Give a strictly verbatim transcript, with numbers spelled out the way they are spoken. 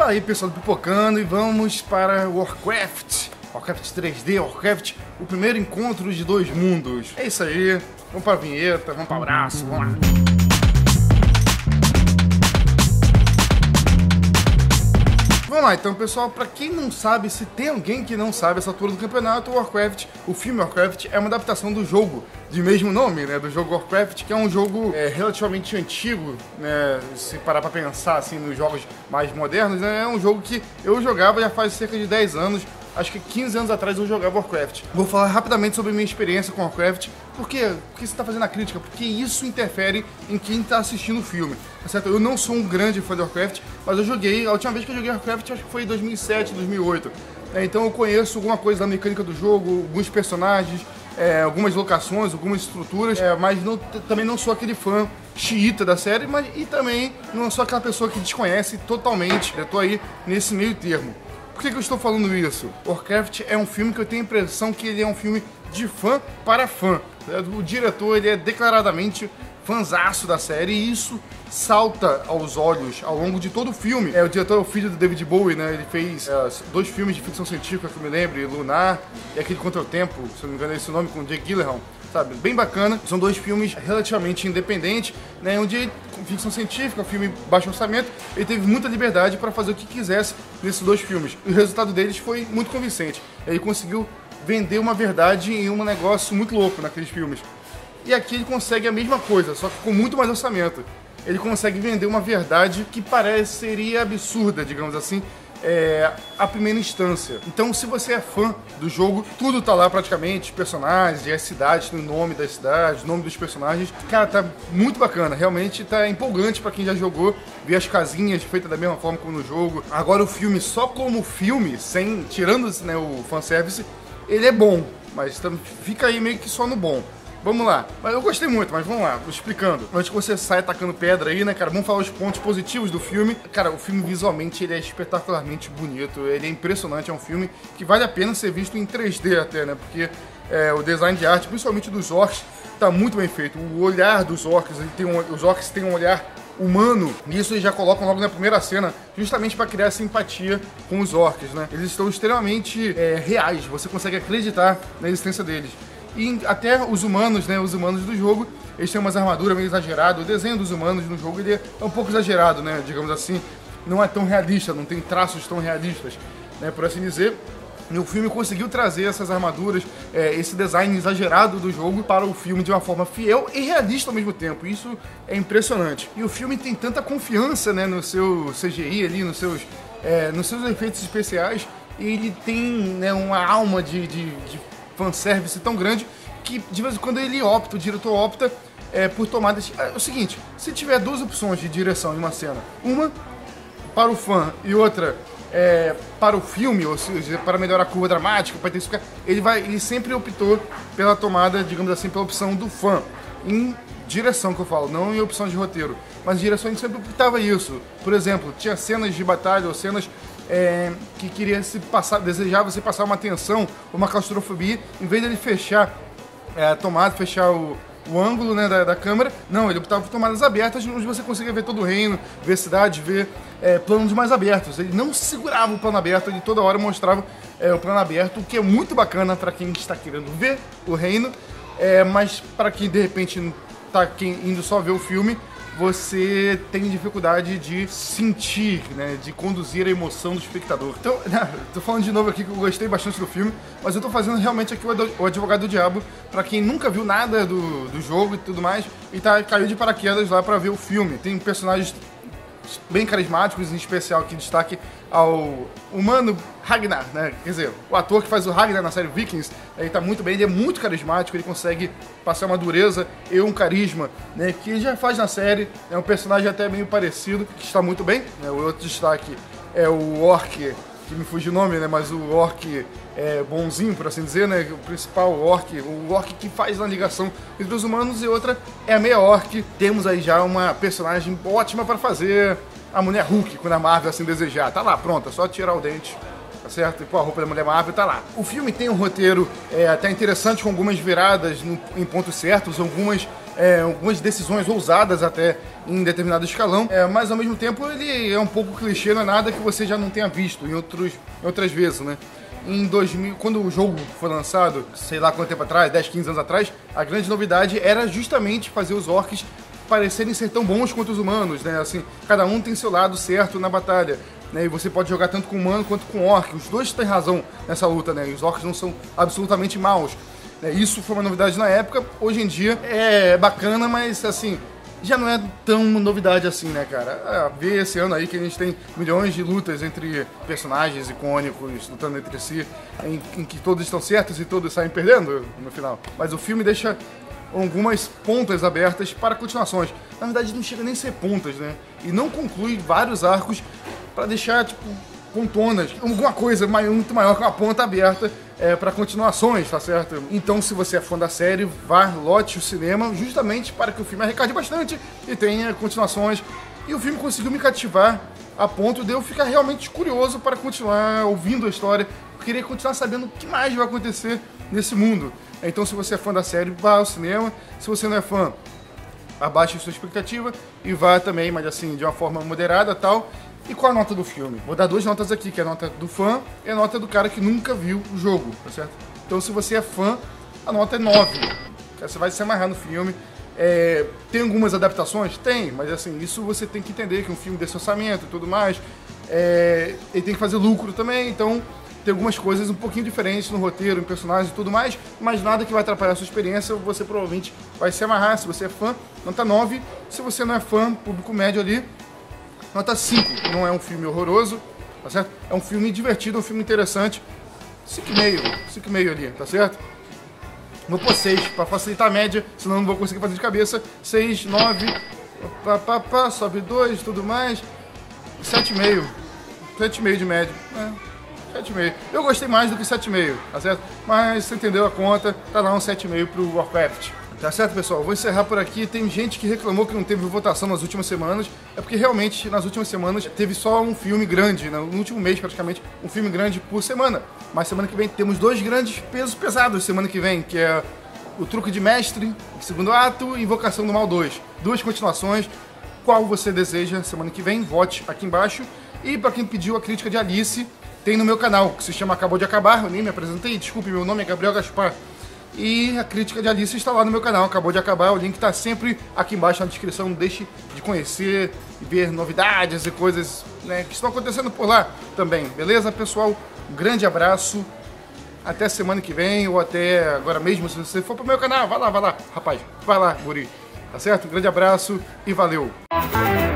Fala aí, pessoal do Pipocando, e vamos para Warcraft. Warcraft três D, Warcraft, o primeiro encontro de dois mundos. É isso aí, vamos para a vinheta, vamos para o abraço, vamos lá. Vamos lá então, pessoal, pra quem não sabe, se tem alguém que não sabe essa altura do campeonato, o Warcraft, o filme Warcraft é uma adaptação do jogo de mesmo nome, né, do jogo Warcraft, que é um jogo é, relativamente antigo, né, se parar pra pensar assim nos jogos mais modernos, né, é um jogo que eu jogava já faz cerca de dez anos, acho que quinze anos atrás eu jogava Warcraft. Vou falar rapidamente sobre a minha experiência com Warcraft. Por quê? Porque você está fazendo a crítica? Porque isso interfere em quem está assistindo o filme, tá certo? Eu não sou um grande fã de Warcraft, mas eu joguei, a última vez que eu joguei Warcraft acho que foi em dois mil e sete, dois mil e oito. É, então eu conheço alguma coisa da mecânica do jogo, alguns personagens, é, algumas locações, algumas estruturas, é, mas não, também não sou aquele fã xiita da série, mas e também não sou aquela pessoa que desconhece totalmente. Eu tô aí nesse meio termo. Por que, que eu estou falando isso? Warcraft é um filme que eu tenho a impressão que ele é um filme de fã para fã. O diretor ele é declaradamente fãzaço da série e isso salta aos olhos ao longo de todo o filme. É, o diretor é o filho do David Bowie, né? Ele fez é, dois filmes de ficção científica que eu me lembro, Lunar e aquele Contra o Tempo, se eu não me engano é esse o nome, com o Jake Gyllenhaal. Sabe, bem bacana. São dois filmes relativamente independentes, né? Onde, com ficção científica, um filme baixo orçamento, ele teve muita liberdade para fazer o que quisesse nesses dois filmes. E o resultado deles foi muito convincente. Ele conseguiu vender uma verdade em um negócio muito louco naqueles filmes. E aqui ele consegue a mesma coisa, só que com muito mais orçamento. Ele consegue vender uma verdade que pareceria absurda, digamos assim, É, a primeira instância. Então, se você é fã do jogo, tudo tá lá praticamente, personagens, as cidades, tem o nome das cidades, o nome dos personagens. Cara, tá muito bacana, realmente tá empolgante pra quem já jogou, ver as casinhas feitas da mesma forma como no jogo. Agora o filme, só como filme, sem tirando, né, o fanservice, ele é bom, mas fica aí meio que só no bom. Vamos lá. Mas eu gostei muito, mas vamos lá, vou explicando. Antes que você saia atacando pedra aí, né, cara, vamos falar os pontos positivos do filme. Cara, o filme visualmente ele é espetacularmente bonito, ele é impressionante, é um filme que vale a pena ser visto em três D até, né, porque é, o design de arte, principalmente dos orcs, tá muito bem feito. O olhar dos orcs, ele tem um, os orcs têm um olhar humano, e isso eles já colocam logo na primeira cena, justamente para criar simpatia com os orcs, né. Eles estão extremamente é, reais, você consegue acreditar na existência deles. E até os humanos, né, os humanos do jogo, eles têm umas armaduras meio exageradas. O desenho dos humanos no jogo ele é um pouco exagerado, né, digamos assim. Não é tão realista, não tem traços tão realistas, né, por assim dizer. E o filme conseguiu trazer essas armaduras, é, esse design exagerado do jogo para o filme de uma forma fiel e realista ao mesmo tempo. Isso é impressionante. E o filme tem tanta confiança, né, no seu C G I ali, nos seus, é, nos seus efeitos especiais. E ele tem, né, uma alma de, de, de fanservice tão grande que de vez em quando ele opta, o diretor opta é, por tomadas. É o seguinte, se tiver duas opções de direção em uma cena, uma para o fã e outra é, para o filme, ou seja, para melhorar a curva dramática, para intensificar, ele, vai, ele sempre optou pela tomada, digamos assim, pela opção do fã, em direção que eu falo, não em opção de roteiro, mas em direção a gente sempre optava isso. Por exemplo, tinha cenas de batalha ou cenas É, que queria se passar, desejava se passar uma tensão, uma claustrofobia, em vez de ele fechar é, a tomada, fechar o, o ângulo, né, da, da câmera, não, ele optava por tomadas abertas, onde você conseguia ver todo o reino, ver a cidade, ver é, planos mais abertos. Ele não segurava o plano aberto, ele toda hora mostrava é, o plano aberto, o que é muito bacana para quem está querendo ver o reino, é, mas para quem de repente está indo só ver o filme, você tem dificuldade de sentir, né, de conduzir a emoção do espectador. Então, tô falando de novo aqui que eu gostei bastante do filme, mas eu tô fazendo realmente aqui o advogado do diabo para quem nunca viu nada do, do jogo e tudo mais e tá, caiu de paraquedas lá para ver o filme. Tem personagens bem carismáticos, em especial que destaque ao humano Ragnar, né? Quer dizer, o ator que faz o Ragnar na série Vikings, ele tá muito bem, ele é muito carismático, ele consegue passar uma dureza e um carisma, né, que ele já faz na série, é um personagem até meio parecido, que está muito bem, né? O outro destaque é o orc, que me fugiu o nome, né, mas o orc é bonzinho, por assim dizer, né, o principal orc, o orc que faz a ligação entre os humanos, e outra é a meia orc. Temos aí já uma personagem ótima para fazer a Mulher Hulk, quando a Marvel assim desejar, tá lá, pronta, só tirar o dente, tá certo? E pô, a roupa da Mulher Marvel tá lá. O filme tem um roteiro é, até interessante, com algumas viradas no, em pontos certos, algumas é, algumas decisões ousadas até em determinado escalão, é, mas ao mesmo tempo ele é um pouco clichê, não é nada que você já não tenha visto em, outros, em outras vezes, né? Em dois mil, quando o jogo foi lançado, sei lá quanto tempo atrás, dez, quinze anos atrás, a grande novidade era justamente fazer os orcs parecerem ser tão bons quanto os humanos, né? Assim, cada um tem seu lado certo na batalha, né? E você pode jogar tanto com humano quanto com orc. Os dois têm razão nessa luta, né? E os orcs não são absolutamente maus, né? Isso foi uma novidade na época. Hoje em dia é bacana, mas assim, já não é tão novidade assim, né, cara? É, ver esse ano aí que a gente tem milhões de lutas entre personagens icônicos lutando entre si, em, em que todos estão certos e todos saem perdendo no final. Mas o filme deixa algumas pontas abertas para continuações. Na verdade, não chega nem a ser pontas, né? E não conclui vários arcos para deixar, tipo, pontonas, alguma coisa muito maior que uma ponta aberta é, para continuações, tá certo? Então, se você é fã da série, vá, lote o cinema, justamente para que o filme arrecade bastante e tenha continuações. E o filme conseguiu me cativar a ponto de eu ficar realmente curioso para continuar ouvindo a história. Eu queria continuar sabendo o que mais vai acontecer nesse mundo. Então, se você é fã da série, vá ao cinema. Se você não é fã, abaixe sua expectativa e vá também, mas assim, de uma forma moderada e tal. E qual a nota do filme? Vou dar duas notas aqui, que é a nota do fã e a nota do cara que nunca viu o jogo, tá certo? Então, se você é fã, a nota é nove. Você vai se amarrar no filme. É, tem algumas adaptações? Tem, mas assim, isso você tem que entender, que é um filme desse orçamento e tudo mais. É, ele tem que fazer lucro também, então tem algumas coisas um pouquinho diferentes no roteiro, em personagens e tudo mais, mas nada que vai atrapalhar a sua experiência. Você provavelmente vai se amarrar. Se você é fã, nota nove. Se você não é fã, público médio ali, nota cinco. Não é um filme horroroso, tá certo? É um filme divertido, um filme interessante. cinco e meio, cinco e meio ali, tá certo? Vou pôr seis, para facilitar a média, senão não vou conseguir fazer de cabeça. seis, nove, pá, pá, pá, sobe dois, tudo mais. sete e meio. sete e meio de média. É. sete e meio. Eu gostei mais do que sete e meio, tá certo? Mas você entendeu a conta, tá lá um sete e meio pro Warcraft. Tá certo, pessoal? Vou encerrar por aqui. Tem gente que reclamou que não teve votação nas últimas semanas. É porque realmente, nas últimas semanas, teve só um filme grande, né? No último mês, praticamente, um filme grande por semana. Mas semana que vem temos dois grandes pesos pesados semana que vem, que é o Truque de Mestre, segundo ato, e Invocação do Mal dois. Duas continuações. Qual você deseja semana que vem? Vote aqui embaixo. E para quem pediu a crítica de Alice, tem no meu canal, que se chama Acabou de Acabar. Eu nem me apresentei, desculpe, meu nome é Gabriel Gaspar. E a crítica de Alice está lá no meu canal, Acabou de Acabar. O link está sempre aqui embaixo na descrição. Não deixe de conhecer e ver novidades e coisas, né, que estão acontecendo por lá também. Beleza, pessoal? Um grande abraço. Até semana que vem ou até agora mesmo. Se você for pro meu canal, vai lá, vai lá. Rapaz, vai lá, guri. Tá certo? Um grande abraço e valeu.